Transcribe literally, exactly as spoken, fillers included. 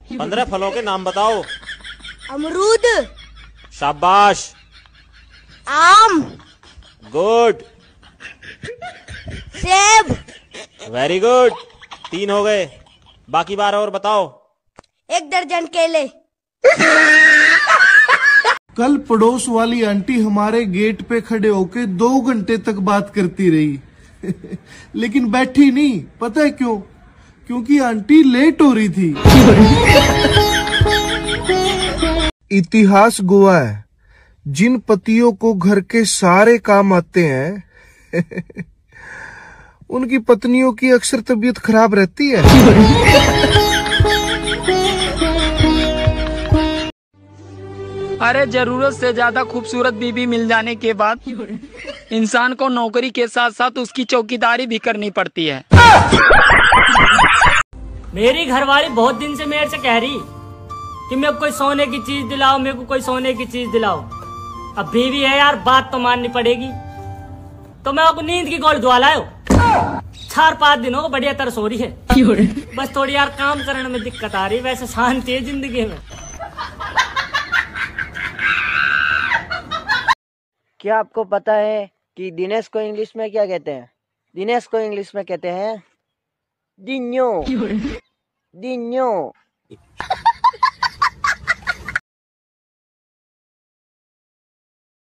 पंद्रह फलों के नाम बताओ। अमरूद, शाबाश। आम, गुड। सेब, वेरी गुड। तीन हो गए, बाकी बारह और बताओ। एक दर्जन केले। कल पड़ोस वाली आंटी हमारे गेट पे खड़े होके दो घंटे तक बात करती रही लेकिन बैठी नहीं। पता है क्यों? क्योंकि आंटी लेट हो रही थी। इतिहास गवाह है, जिन पतियों को घर के सारे काम आते हैं उनकी पत्नियों की अक्सर तबीयत खराब रहती है। अरे जरूरत से ज्यादा खूबसूरत बीबी मिल जाने के बाद इंसान को नौकरी के साथ साथ उसकी चौकीदारी भी करनी पड़ती है। मेरी घरवाली बहुत दिन से मेरे से कह रही कि मेरे को कोई सोने की चीज दिलाओ, मेरे को कोई सोने की चीज दिलाओ। अब बीवी है यार, बात तो माननी पड़ेगी। तो मैं आपको नींद की गोली दुआ लायो। चार पाँच दिनों को बढ़िया तरह सो रही है। बस थोड़ी यार काम करने में दिक्कत आ रही है, वैसे शांति है जिंदगी में। क्या आपको पता है कि दिनेश को इंग्लिश में क्या कहते हैं? दिनेश को इंग्लिश में कहते हैं दिन्यो। दिन्यो।